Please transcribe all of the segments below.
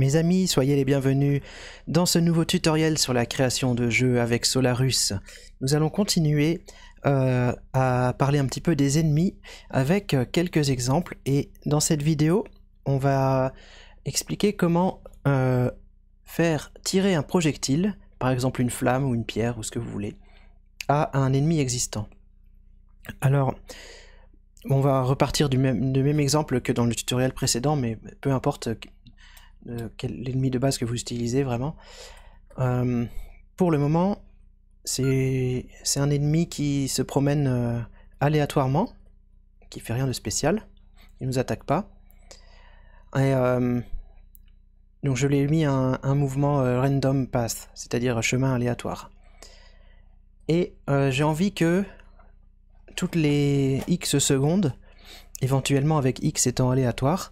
Mes amis, soyez les bienvenus dans ce nouveau tutoriel sur la création de jeux avec Solarus. Nous allons continuer à parler un petit peu des ennemis avec quelques exemples, et dans cette vidéo on va expliquer comment faire tirer un projectile, par exemple une flamme ou une pierre ou ce que vous voulez, à un ennemi existant. Alors on va repartir du même exemple que dans le tutoriel précédent, mais peu importe l'ennemi de base que vous utilisez vraiment. Pour le moment, c'est un ennemi qui se promène aléatoirement, qui fait rien de spécial, il nous attaque pas. Et donc je l'ai mis un mouvement random path, c'est-à-dire chemin aléatoire. Et j'ai envie que toutes les X secondes, éventuellement avec X étant aléatoire,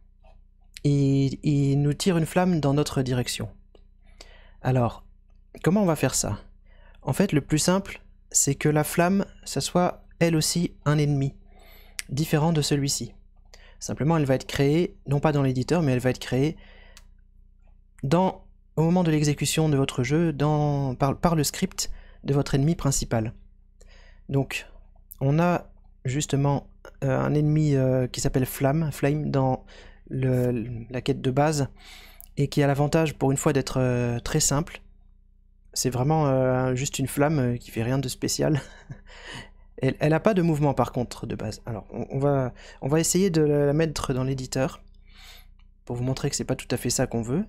il nous tire une flamme dans notre direction. Alors, comment on va faire ça? En fait, le plus simple, c'est que la flamme, ça soit elle aussi un ennemi, différent de celui-ci. Simplement, elle va être créée, non pas dans l'éditeur, mais elle va être créée au moment de l'exécution de votre jeu, par le script de votre ennemi principal. Donc, on a justement un ennemi qui s'appelle Flame dans la quête de base, et qui a l'avantage pour une fois d'être très simple. C'est vraiment juste une flamme qui fait rien de spécial. Elle a pas de mouvement par contre de base. Alors on va essayer de la mettre dans l'éditeur pour vous montrer que c'est pas tout à fait ça qu'on veut.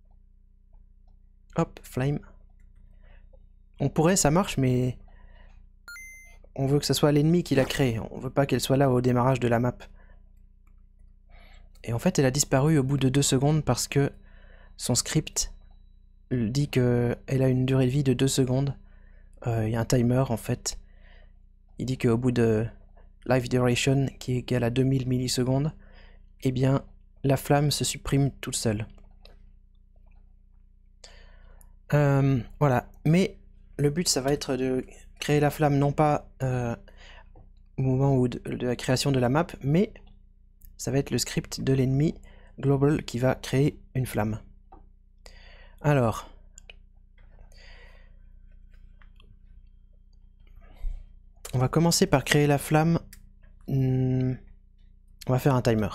Hop, flame. On pourrait, ça marche, mais on veut que ce soit l'ennemi qui l'a créée. On veut pas qu'elle soit là au démarrage de la map. Et en fait, elle a disparu au bout de 2 secondes parce que son script dit qu'elle a une durée de vie de 2 secondes. Il y a un timer en fait. Il dit qu'au bout de life duration, qui est égal à 2000 millisecondes, eh bien, la flamme se supprime toute seule. Voilà. Mais le but, ça va être de créer la flamme, non pas au moment de la création de la map, mais ça va être le script de l'ennemi global qui va créer une flamme. Alors, on va commencer par créer la flamme. On va faire un timer.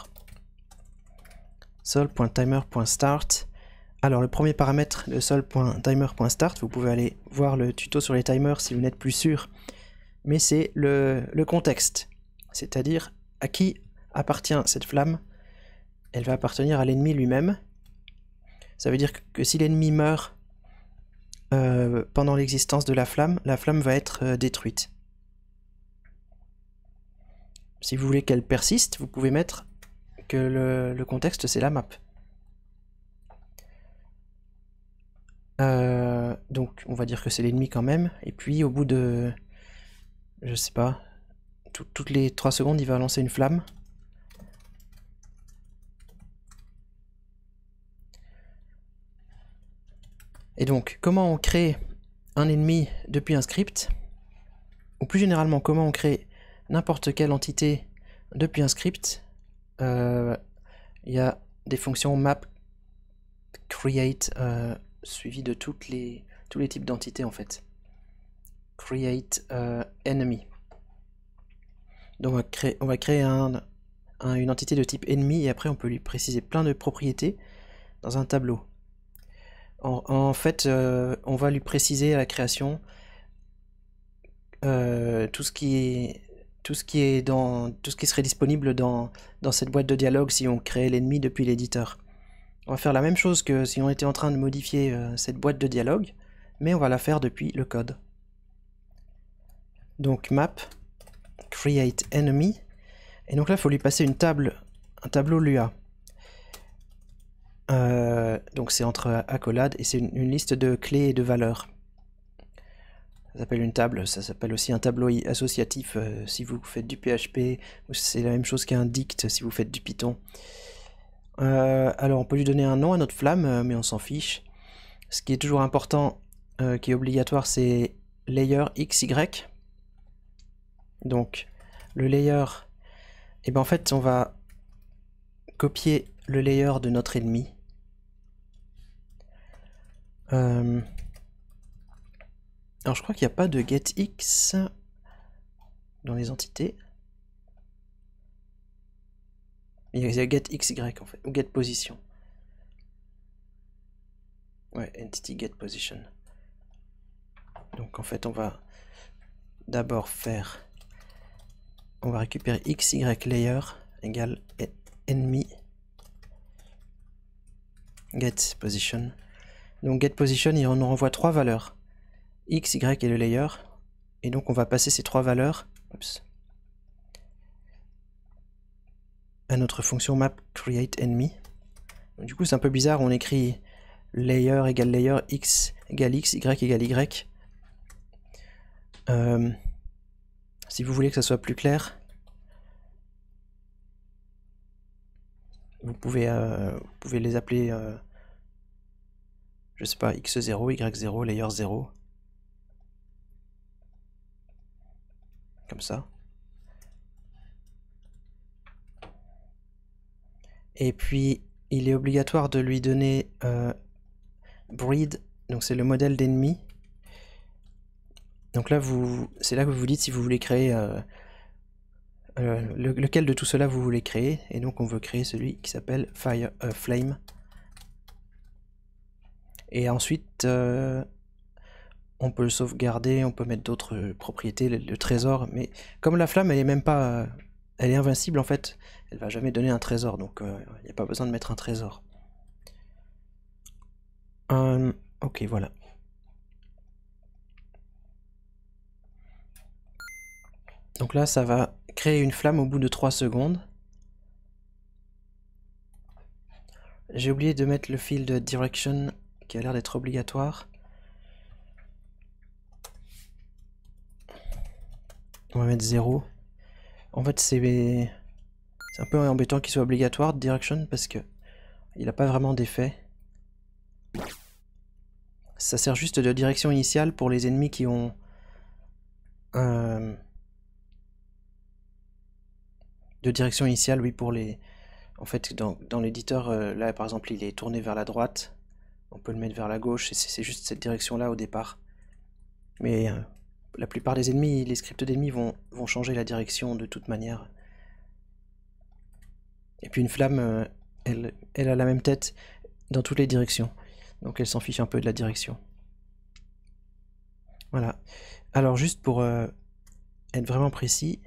Sol.timer.start. Alors, le premier paramètre de sol.timer.start, vous pouvez aller voir le tuto sur les timers si vous n'êtes plus sûr, mais c'est le contexte, c'est-à-dire à qui appartient cette flamme. Elle va appartenir à l'ennemi lui-même. Ça veut dire que si l'ennemi meurt pendant l'existence de la flamme va être détruite. Si vous voulez qu'elle persiste, vous pouvez mettre que le contexte c'est la map. Donc on va dire que c'est l'ennemi quand même, et puis au bout de, je sais pas, toutes les 3 secondes il va lancer une flamme. Et donc, comment on crée un ennemi depuis un script, ou plus généralement, comment on crée n'importe quelle entité depuis un script. Il y a des fonctions map, create, suivies de tous les types d'entités en fait. Create enemy. Donc on va créer une entité de type ennemi, et après on peut lui préciser plein de propriétés dans un tableau. En fait, on va lui préciser à la création tout ce qui serait disponible dans cette boîte de dialogue si on crée l'ennemi depuis l'éditeur. On va faire la même chose que si on était en train de modifier cette boîte de dialogue, mais on va la faire depuis le code. Donc map create enemy, et donc là il faut lui passer un tableau Lua. Donc c'est entre accolades, et c'est une liste de clés et de valeurs. Ça s'appelle une table, ça s'appelle aussi un tableau associatif si vous faites du PHP, ou c'est la même chose qu'un dict si vous faites du Python. Alors on peut lui donner un nom à notre flamme, mais on s'en fiche. Ce qui est toujours important, qui est obligatoire, c'est layer XY. Donc le layer, et ben en fait on va copier le layer de notre ennemi. Alors je crois qu'il n'y a pas de getX dans les entités. Il y a getXY en fait, ou getPosition. Ouais, entity getPosition. Donc en fait on va d'abord faire... On va récupérer XY layer égale enemy getPosition. Donc getPosition il nous renvoie 3 valeurs. X, Y et le layer. Et donc on va passer ces 3 valeurs à notre fonction map create enemy. Donc, du coup c'est un peu bizarre, on écrit layer égale layer, X égale X, Y égale Y. Si vous voulez que ça soit plus clair, vous pouvez les appeler, je sais pas, X0, Y0, layer 0. Comme ça. Et puis, il est obligatoire de lui donner breed, donc c'est le modèle d'ennemi. Donc là, c'est là que vous vous dites si vous voulez créer lequel de tout cela vous voulez créer. Et donc on veut créer celui qui s'appelle Flame. Et ensuite, on peut le sauvegarder, on peut mettre d'autres propriétés, le trésor. Mais comme la flamme, elle est même pas... elle est invincible en fait. Elle va jamais donner un trésor, donc il n'y a pas besoin de mettre un trésor. Ok, voilà. Donc là, ça va créer une flamme au bout de 3 secondes. J'ai oublié de mettre le field direction qui a l'air d'être obligatoire. On va mettre 0. En fait, c'est un peu embêtant qu'il soit obligatoire, direction, parce que il n'a pas vraiment d'effet. Ça sert juste de direction initiale pour les ennemis qui ont... de direction initiale, oui, pour les... En fait, dans l'éditeur, là, par exemple, il est tourné vers la droite. On peut le mettre vers la gauche, et c'est juste cette direction-là au départ. Mais la plupart des ennemis, les scripts d'ennemis vont changer la direction de toute manière. Et puis une flamme, elle a la même tête dans toutes les directions. Donc elle s'en fiche un peu de la direction. Voilà. Alors juste pour être vraiment précis,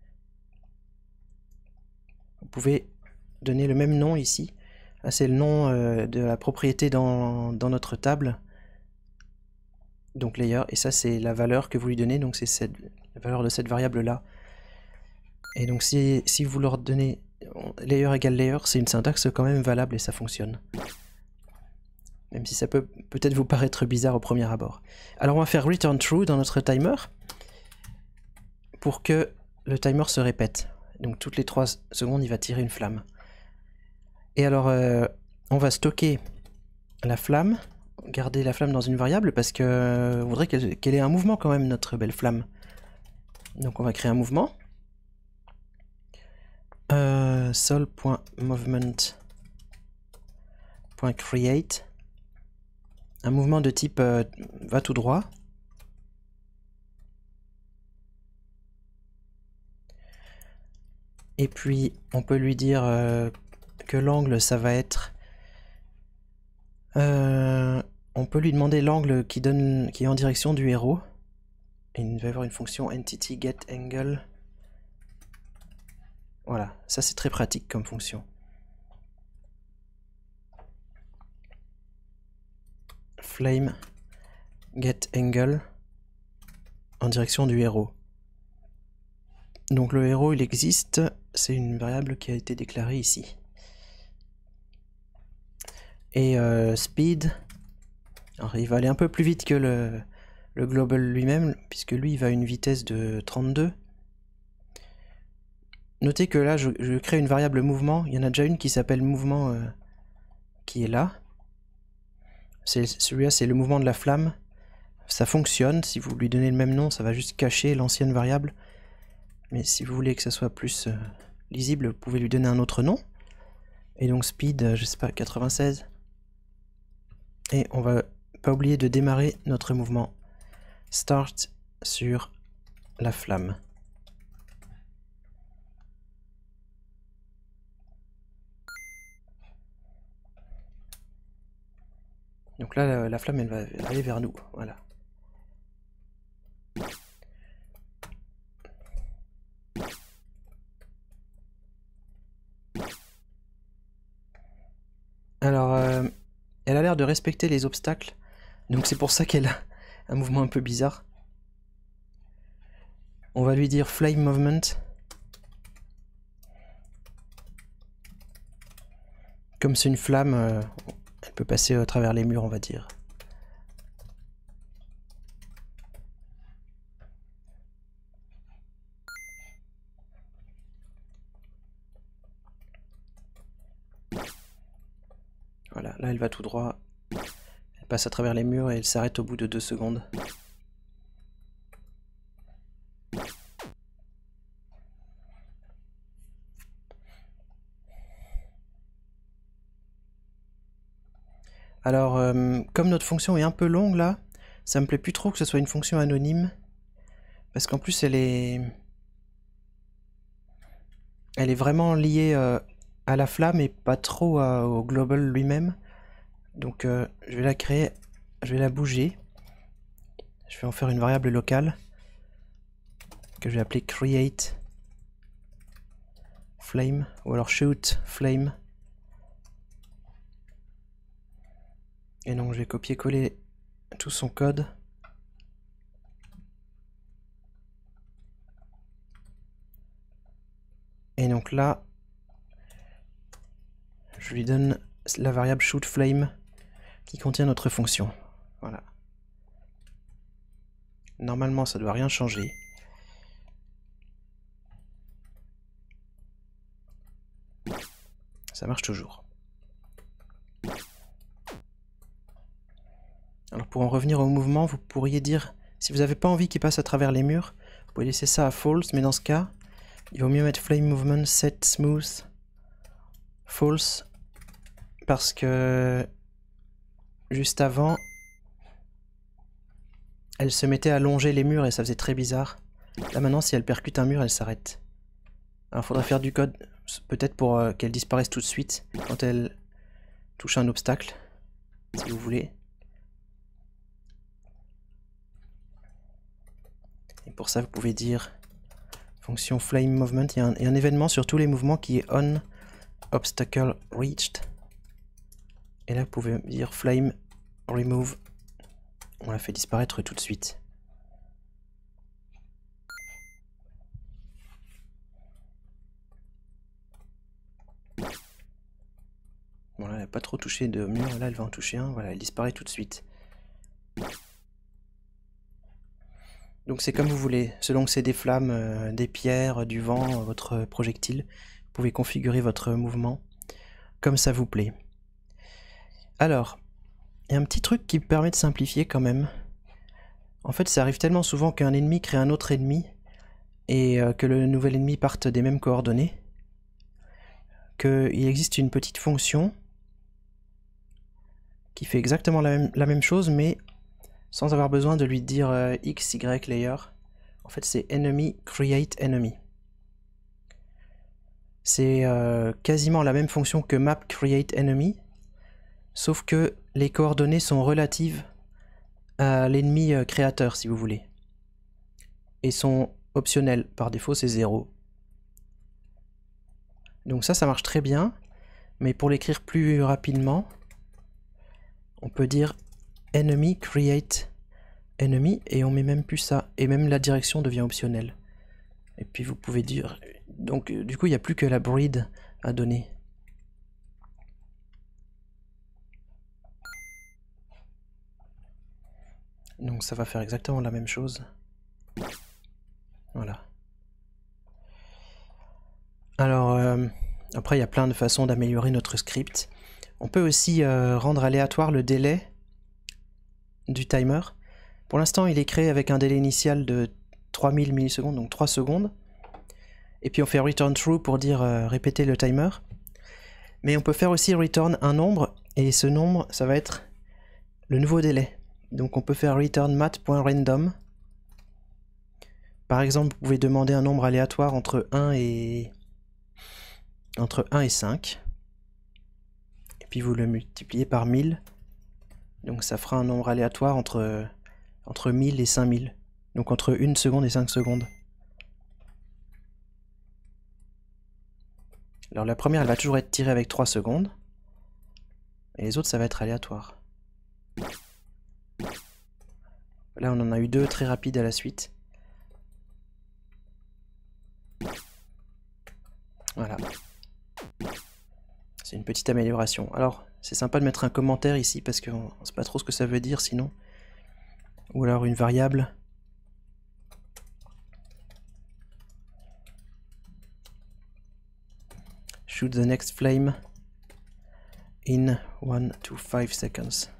vous pouvez donner le même nom ici. Là c'est le nom de la propriété dans notre table. Donc layer, et ça c'est la valeur que vous lui donnez, donc c'est la valeur de cette variable là. Et donc si vous leur donnez layer égale layer, c'est une syntaxe quand même valable et ça fonctionne. Même si ça peut peut-être vous paraître bizarre au premier abord. Alors on va faire return true dans notre timer pour que le timer se répète. Donc toutes les 3 secondes il va tirer une flamme. Et alors on va stocker la flamme, garder la flamme dans une variable parce que on voudrait qu'elle ait un mouvement quand même, notre belle flamme. Donc on va créer un mouvement. Sol.movement.create, un mouvement de type va tout droit. Et puis on peut lui dire que l'angle ça va être... on peut lui demander l'angle qui est en direction du héros. Et il va y avoir une fonction entity get angle. Voilà, ça c'est très pratique comme fonction. Flame get angle en direction du héros. Donc le héros il existe, c'est une variable qui a été déclarée ici. Et speed, alors il va aller un peu plus vite que le global lui-même, puisque lui il va à une vitesse de 32. Notez que là je crée une variable mouvement, il y en a déjà une qui s'appelle mouvement qui est là. Celui-là c'est le mouvement de la flamme. Ça fonctionne, si vous lui donnez le même nom, ça va juste cacher l'ancienne variable. Mais si vous voulez que ça soit plus lisible, vous pouvez lui donner un autre nom. Et donc speed, je sais pas, 96. Et on va pas oublier de démarrer notre mouvement Start sur la flamme. Donc là, la flamme, elle va aller vers nous. Voilà. Alors, elle a l'air de respecter les obstacles. Donc c'est pour ça qu'elle a un mouvement un peu bizarre. On va lui dire Flame Movement. Comme c'est une flamme, elle peut passer à travers les murs, on va dire. Voilà, là elle va tout droit. Elle passe à travers les murs et elle s'arrête au bout de 2 secondes. Alors, comme notre fonction est un peu longue là, ça me plaît plus trop que ce soit une fonction anonyme. Parce qu'en plus elle est vraiment liée à la flamme et pas trop au global lui-même. Donc je vais la créer, je vais la bouger. Je vais en faire une variable locale que je vais appeler create flame ou alors shoot flame. Et donc je vais copier-coller tout son code. Et donc là, je lui donne la variable shootFlame qui contient notre fonction. Voilà. Normalement, ça ne doit rien changer. Ça marche toujours. Alors pour en revenir au mouvement, vous pourriez dire, si vous n'avez pas envie qu'il passe à travers les murs, vous pouvez laisser ça à false, mais dans ce cas, il vaut mieux mettre flame movement set smooth false, parce que juste avant, elle se mettait à longer les murs et ça faisait très bizarre. Là maintenant, si elle percute un mur, elle s'arrête. Alors il faudra faire du code, peut-être pour qu'elle disparaisse tout de suite quand elle touche un obstacle, si vous voulez. Et pour ça, vous pouvez dire fonction flame movement. Il y a un événement sur tous les mouvements qui est on obstacle reached. Et là, vous pouvez dire flame remove. On la fait disparaître tout de suite. Bon là, elle n'a pas trop touché de mur. Là, elle va en toucher un. Voilà, elle disparaît tout de suite. Donc c'est comme vous voulez, selon que c'est des flammes, des pierres, du vent, votre projectile, vous pouvez configurer votre mouvement comme ça vous plaît. Alors, il y a un petit truc qui permet de simplifier quand même. En fait, ça arrive tellement souvent qu'un ennemi crée un autre ennemi et que le nouvel ennemi parte des mêmes coordonnées, qu'il existe une petite fonction qui fait exactement la même chose, mais sans avoir besoin de lui dire x, y layer. En fait, c'est enemy create enemy. C'est quasiment la même fonction que map create enemy, sauf que les coordonnées sont relatives à l'ennemi créateur, si vous voulez, et sont optionnelles. Par défaut, c'est 0. Donc ça marche très bien, mais pour l'écrire plus rapidement, on peut dire enemy create enemy et on met même plus ça, et même la direction devient optionnelle. Et puis vous pouvez dire, donc du coup il n'y a plus que la breed à donner. Donc ça va faire exactement la même chose. Voilà. Alors après il y a plein de façons d'améliorer notre script. On peut aussi rendre aléatoire le délai du timer. Pour l'instant, il est créé avec un délai initial de 3000 millisecondes, donc 3 secondes. Et puis on fait return true pour dire répéter le timer. Mais on peut faire aussi return un nombre, et ce nombre, ça va être le nouveau délai. Donc on peut faire return mat.random. Par exemple, vous pouvez demander un nombre aléatoire entre 1 et 5. Et puis vous le multipliez par 1000. Donc ça fera un nombre aléatoire entre 1000 et 5000. Donc entre 1 seconde et 5 secondes. Alors la première, elle va toujours être tirée avec 3 secondes. Et les autres, ça va être aléatoire. Là, on en a eu 2 très rapides à la suite. Voilà. C'est une petite amélioration. Alors, c'est sympa de mettre un commentaire ici parce qu'on ne sait pas trop ce que ça veut dire sinon. Ou alors une variable. Shoot the next flame in 1 to 5 seconds.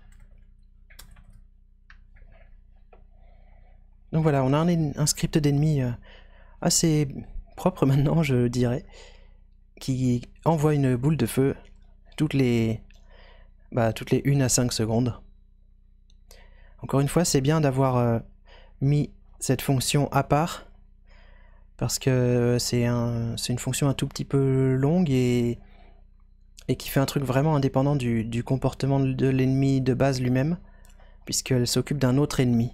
Donc voilà, on a un script d'ennemi assez propre maintenant, je dirais, qui envoie une boule de feu toutes les 1 à 5 secondes. Encore une fois, c'est bien d'avoir mis cette fonction à part, parce que c'est une fonction un tout petit peu longue et qui fait un truc vraiment indépendant du comportement de l'ennemi de base lui-même, puisqu'elle s'occupe d'un autre ennemi.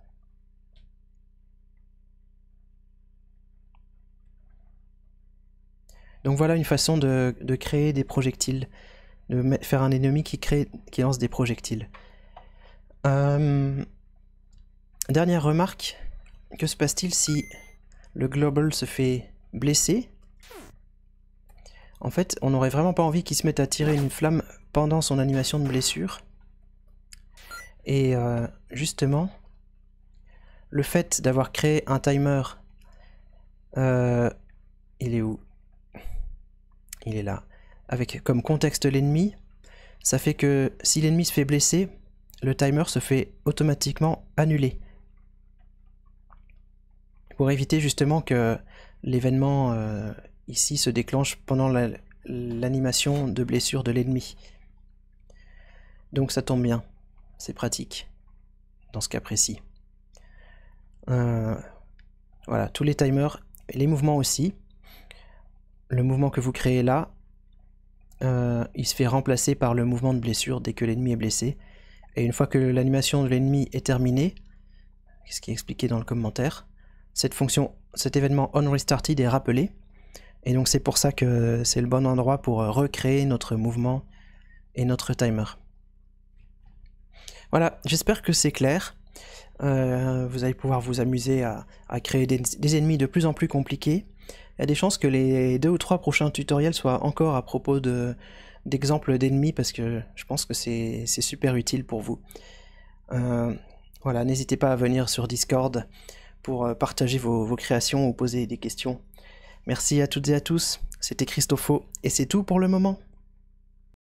Donc voilà une façon de créer des projectiles, de faire un ennemi qui lance des projectiles. Dernière remarque, que se passe-t-il si le global se fait blesser? En fait, on n'aurait vraiment pas envie qu'il se mette à tirer une flamme pendant son animation de blessure. Et justement, le fait d'avoir créé un timer, il est où? Il est là. Avec comme contexte l'ennemi, ça fait que si l'ennemi se fait blesser, le timer se fait automatiquement annuler. Pour éviter justement que l'événement ici se déclenche pendant l'animation de blessure de l'ennemi. Donc ça tombe bien, c'est pratique dans ce cas précis. Voilà, tous les timers, et les mouvements aussi. Le mouvement que vous créez là, il se fait remplacer par le mouvement de blessure dès que l'ennemi est blessé. Et une fois que l'animation de l'ennemi est terminée, ce qui est expliqué dans le commentaire, cet événement onRestarted est rappelé. Et donc c'est pour ça que c'est le bon endroit pour recréer notre mouvement et notre timer. Voilà, j'espère que c'est clair. Vous allez pouvoir vous amuser à créer des ennemis de plus en plus compliqués. Il y a des chances que les 2 ou 3 prochains tutoriels soient encore à propos d'exemples d'ennemis, parce que je pense que c'est super utile pour vous. Voilà, n'hésitez pas à venir sur Discord pour partager vos créations ou poser des questions. Merci à toutes et à tous, c'était Christopho, et c'est tout pour le moment.